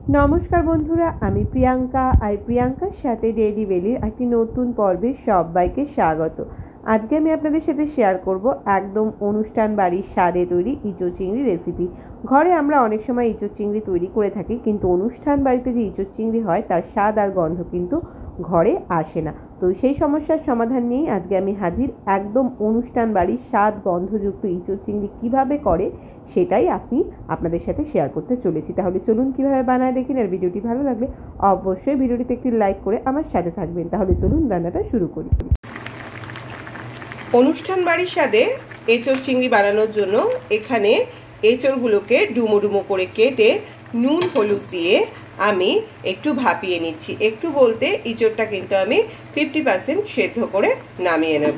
নমস্কার বন্ধুরা, আমি প্রিয়াঙ্কা আর প্রিয়াঙ্কার সাথে ডেইলি বেলির একটি নতুন পর্বে সবাইকে স্বাগত। আজকে আমি আপনাদের সাথে শেয়ার করব একদম অনুষ্ঠান বাড়ির স্বাদে তৈরি ইঁচড় চিংড়ি রেসিপি। ঘরে আমরা অনেক সময় ইঁচড় চিংড়ি তৈরি করে থাকি, কিন্তু অনুষ্ঠান বাড়িতে যে ইঁচড় চিংড়ি হয় তার স্বাদ আর গন্ধ কিন্তু ঘরে আসে না। তো সেই সমস্যার সমাধান নিয়েই আজকে আমি হাজির। একদম অনুষ্ঠান বাড়ির স্বাদ গন্ধযুক্ত ইঁচড় চিংড়ি কীভাবে করে সেটাই আপনাদের সাথে শেয়ার করতে চলেছি। তাহলে চলুন কীভাবে বানায় দেখুন। আর ভিডিওটি ভালো লাগলে অবশ্যই ভিডিওটিতে একটি লাইক করে আমার সাথে থাকবেন। তাহলে চলুন রান্নাটা শুরু করি। অনুষ্ঠান বাড়ির স্বাদে এঁচড় চিংড়ি বানানোর জন্য এখানে এঁচড়গুলোকে ডুমো ডুমো করে কেটে নুন হলুদ দিয়ে আমি একটু ভাপিয়ে নিচ্ছি। একটু বলতে এঁচড়টা কিন্তু আমি 50% সেদ্ধ করে নামিয়ে নেব।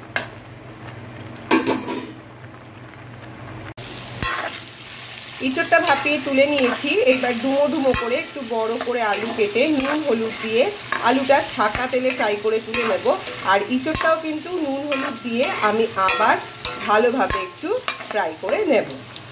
এঁচড়টা ভাপিয়ে তুলে নিয়েছি। এবার ডুমো ডুমো করে একটু বড় করে আলু কেটে নুন হলুদ দিয়ে আলুটা ছাকা তেলে ফ্রাই করে তুলে নেব। আর এঁচড়টাও কিন্তু নুন হলুদ দিয়ে আমি আবার ভালোভাবে একটু ফ্রাই করে নেব।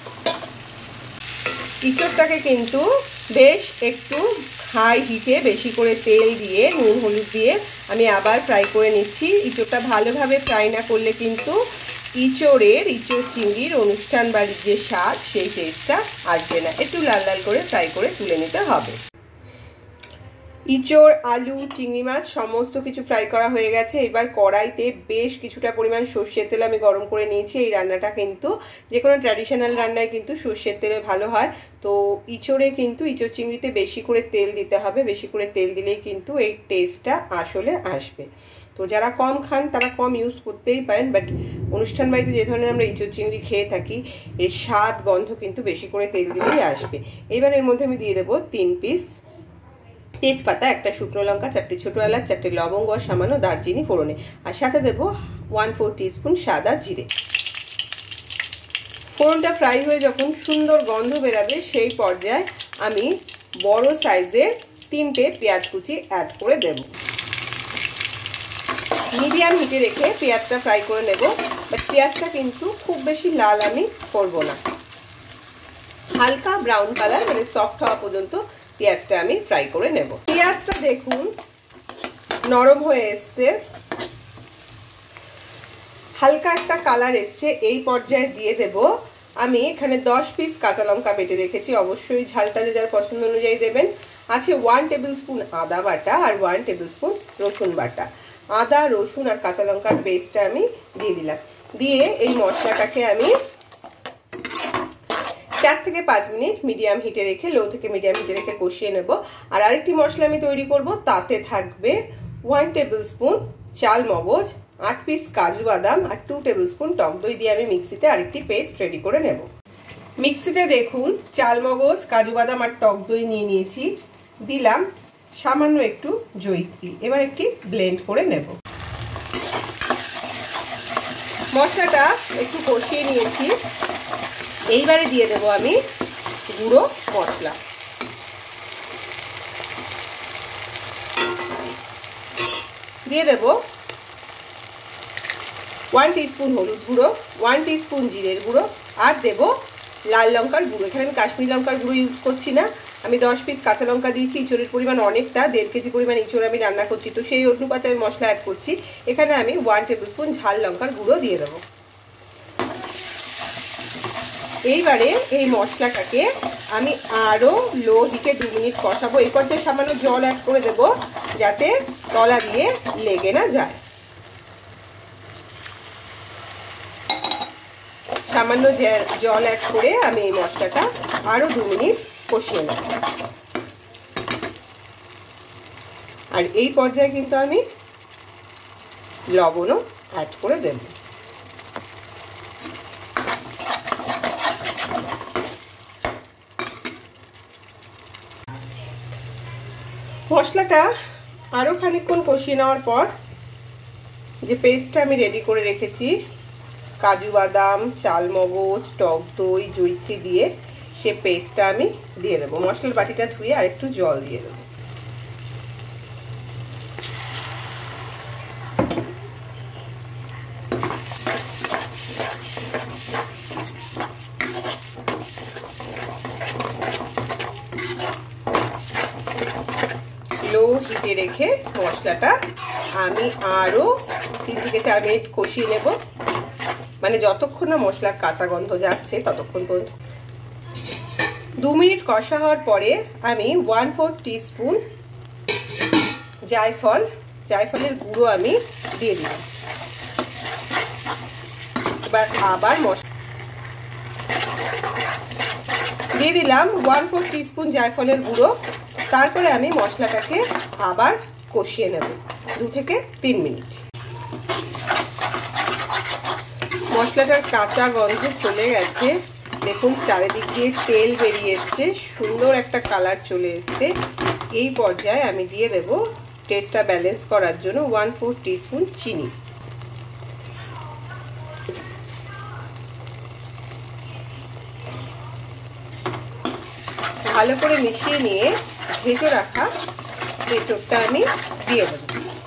এঁচড়টাকে কিন্তু বেশ একটু হাই হিটে বেশি করে তেল দিয়ে নুন হলুদ দিয়ে আমি আবার ফ্রাই করে নিচ্ছি। এঁচড়টা ভালোভাবে ফ্রাই না করলে কিন্তু ইঁচড় চিংড়ির অনুষ্ঠান বাড়ির যে স্বাদ সেই টেস্টটা আসবে না। একটু লাল লাল করে ফ্রাই করে তুলে নিতে হবে। ইঁচড়, আলু, চিংড়ি মাছ সমস্ত কিছু ফ্রাই করা হয়ে গেছে। এবার কড়াইতে বেশ কিছুটা পরিমাণ সর্ষের তেল আমি গরম করে নিয়েছি। এই রান্নাটা কিন্তু যে কোনো ট্র্যাডিশনাল রান্নায় কিন্তু সর্ষের তেলে ভালো হয়। তো ইঁচড় চিংড়িতে বেশি করে তেল দিতে হবে। বেশি করে তেল দিলেই কিন্তু এই টেস্টটা আসলে আসবে। তো যারা কম খান তারা কম ইউজ করতেই পারেন, বাট অনুষ্ঠান বাড়িতে যে ধরনের আমরা ইঁচড় চিংড়ি খেয়ে থাকি এর স্বাদ গন্ধ কিন্তু বেশি করে তেল দিলেই আসবে। এবার এর মধ্যে আমি দিয়ে দেবো 3 পিস তেজপাতা, একটা শুকনো লঙ্কা, 4টে ছোটো এলাচ, 4টে লবঙ্গ আর সামান্য দারচিনি ফোড়নে, আর সাথে দেবো 1/4 টিস্পুন সাদা জিরে। ফোড়নটা ফ্রাই হয়ে যখন সুন্দর গন্ধ বেরাবে সেই পর্যায়ে আমি বড় সাইজের 3টে পেঁয়াজ কুচি অ্যাড করে দেব। মিডিয়াম হিটে রেখে পেঁয়াজটা ফ্রাই করে নেব, বাট পেঁয়াজটা কিন্তু খুব বেশি লাল আমি করব না। হালকা ব্রাউন কালার মানে সফট হওয়া পর্যন্ত পেঁয়াজটা আমি ফ্রাই করে নেব। পেঁয়াজটা দেখুন নরম হয়ে এসছে, হালকা একটা কালার এসছে। এই পর্যায়ে দিয়ে দেব আমি এখানে 10 পিস কাঁচা লঙ্কা বেটে রেখেছি। অবশ্যই ঝালটা যে যার পছন্দ অনুযায়ী দেবেন। আছে 1 টেবিল স্পুন আদা বাটা আর 1 টেবিল স্পুন রসুন বাটা। আদা, রসুন আর কাঁচা লঙ্কার পেস্টটা আমি দিয়ে দিলাম। দিয়ে এই মশলাটাকে আমি 4 থেকে 5 মিনিট মিডিয়াম হিটে রেখে লো থেকে মিডিয়াম হিটে রেখে কষিয়ে নেব। আর আরেকটি মশলা আমি তৈরি করব, তাতে থাকবে 1 টেবিল স্পুন চাল মগজ, 8 পিস কাজু বাদাম আর 2 টেবিল স্পুন টক দই দিয়ে আমি মিক্সিতে আরেকটি পেস্ট রেডি করে নেব। মিক্সিতে দেখুন চাল মগজ, কাজু বাদাম আর টক দই নিয়ে নিয়েছি, দিলাম সামান্য একটু জয়িত্রী। এবার একটি ব্লেন্ড করে নেব। মশলাটা একটু কষিয়ে নিয়েছি। এইবারে দিয়ে দেব আমি গুঁড়ো মশলা। দিয়ে দেব 1 টিস্পুন হলুদ গুঁড়ো, 1 টিস্পুন জিরের গুঁড়ো, আর দেব লাল লঙ্কার গুঁড়ো। এখানে আমি কাশ্মীরি লঙ্কার গুঁড়ো ইউজ করছি না। আমি 10 পিস কাঁচা লঙ্কা দিয়েছি। ইঁচড়ের পরিমাণ অনেকটা, 1.5 কেজি পরিমাণ ইঁচড় আমি রান্না করছি, তো সেই অনুপাতে আমি মশলা অ্যাড করছি। এখানে আমি 1 টেবিল স্পুন ঝাল লঙ্কার গুঁড়ো দিয়ে দেবো। এইবারে এই মশলাটাকে আমি আরও লো হিটে 2 মিনিট কষাবো। এই পর্যায়ে সামান্য জল অ্যাড করে দেব যাতে তলা দিয়ে লেগে না যায়। সামান্য জল অ্যাড করে আমি এই মশলাটা আরও 2 মিনিট কষিয়ে নেব। আর এই পর্যায়ে কিন্তু আমি লবণও অ্যাড করে দেব। মশলাটা আরও খানিকক্ষণ কষিয়ে নেওয়ার পর যে পেস্টটা আমি রেডি করে রেখেছি কাজু বাদাম, চাল মগজ, টক দই, জয়িত্রী দিয়ে, সে পেস্টটা আমি দিয়ে দেবো। মশলার বাটিটা ধুয়ে আর একটু জল দিয়ে দেবো। লো হিটে রেখে মশলাটা আমি আরও 3 থেকে 4 মিনিট কষিয়ে নেব, মানে যতক্ষণ না মশলার কাঁচা গন্ধ যাচ্ছে ততক্ষণ পর্যন্ত। 2 মিনিট কষা হওয়ার পরে আমি 1/4 টিস্পুন জায়ফলের গুঁড়ো আমি দিয়ে দিলাম। এবার আবার দিয়ে দিলাম 1/4 টিস্পুন জায়ফলের গুঁড়ো। তারপরে আমি মশলাটাকে আবার কষিয়ে নেব 2 থেকে 3 মিনিট। মশলাটার কাঁচা গন্ধ চলে গেছে, দেখুন চারিদিক দিয়ে তেল বেরিয়ে এসছে, সুন্দর একটা কালার চলে এসছে। এই পর্যায়ে আমি দিয়ে দেব টেস্টটা ব্যালেন্স করার জন্য 1/4 টিস্পুন চিনি। ভালো করে মিশিয়ে নিয়ে ভেজে রাখা এঁচোড়টা আমি দিয়ে দেব।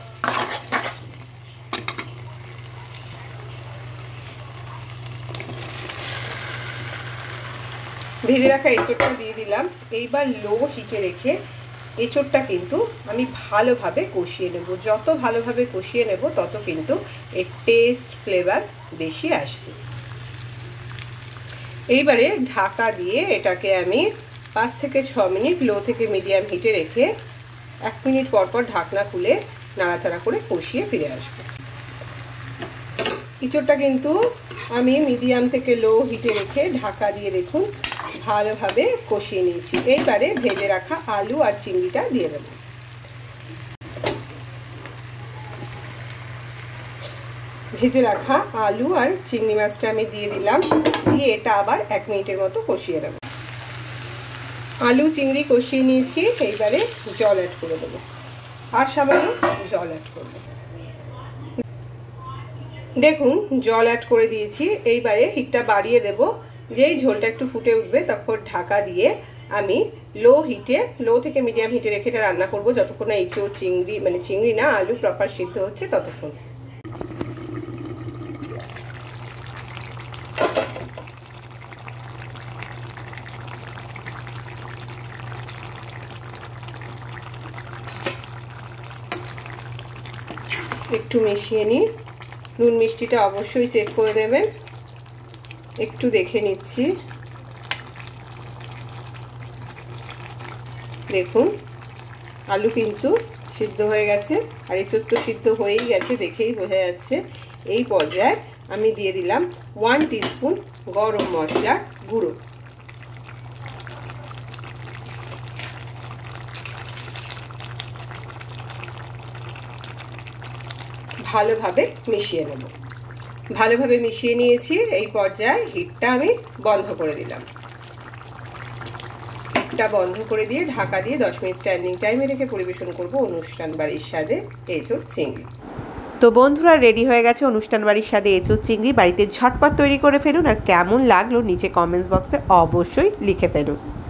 ভেজে রাখা এঁচোড়টা দিয়ে দিলাম। এইবার লো হিটে রেখে এঁচোড়টা কিন্তু আমি ভালোভাবে কষিয়ে নেব। যত ভালোভাবে কষিয়ে নেব তত কিন্তু এর টেস্ট ফ্লেভার বেশি আসবে। এইবারে ঢাকা দিয়ে এটাকে আমি 5 থেকে 6 মিনিট লো থেকে মিডিয়াম হিটে রেখে 1 মিনিট পর পর ঢাকনা খুলে নাড়াচাড়া করে কষিয়ে ফিরে আসব। এঁচোড়টা কিন্তু আমি মিডিয়াম থেকে লো হিটে রেখে ঢাকা দিয়ে দেখুন ভালোভাবে কষিয়ে নিয়েছি। এইবারে ভেজে রাখা আলু আর চিংড়িটা দিয়ে দেব। ভেজে রাখা আলু আর চিংড়ি মাছটা আমি দিয়ে দিলাম, দিয়ে এটা আবার 1 মিনিটের মতো কষিয়ে নেব। আলু চিংড়ি কষিয়ে নিয়েছি, এইবারে জল অ্যাড করে দেবো, আর সামান্য জল অ্যাড করব। দেখুন জল অ্যাড করে দিয়েছি। এইবারে হিটটা বাড়িয়ে দেব। যেই ঝোলটা একটু ফুটে উঠবে তখন ঢাকা দিয়ে আমি লো থেকে মিডিয়াম হিটে রেখে এটা রান্না করব যতক্ষণ না এঁচোড় চিংড়ি, মানে চিংড়ি না আলু প্রপার সিদ্ধ হচ্ছে ততক্ষণ। একটু মিশিয়ে নিই। নুন মিষ্টিটা অবশ্যই চেক করে দেবেন। একটু দেখে নিচ্ছি। দেখুন আলু কিন্তু সিদ্ধ হয়ে গেছে, আর এঁচোড় তো সিদ্ধ হয়েই গেছে, দেখেই বোঝা যাচ্ছে। এই পর্যায়ে আমি দিয়ে দিলাম 1 টিস্পুন গরম মশলার গুঁড়ো। ভালোভাবে মিশিয়ে নেব। ভালোভাবে মিশিয়ে নিয়েছি। এই পর্যায়ে হিটটা আমি বন্ধ করে দিলাম। হিটটা বন্ধ করে দিয়ে ঢাকা দিয়ে 10 মিনিট স্ট্যান্ডিং টাইমে রেখে পরিবেশন করব অনুষ্ঠান বাড়ির স্বাদে এঁচোড় চিংড়ি। তো বন্ধুরা রেডি হয়ে গেছে অনুষ্ঠান বাড়ির স্বাদে এঁচোড় চিংড়ি। বাড়িতে ঝটপট তৈরি করে ফেলুন, আর কেমন লাগলো নিচে কমেন্টস বক্সে অবশ্যই লিখে ফেলুন।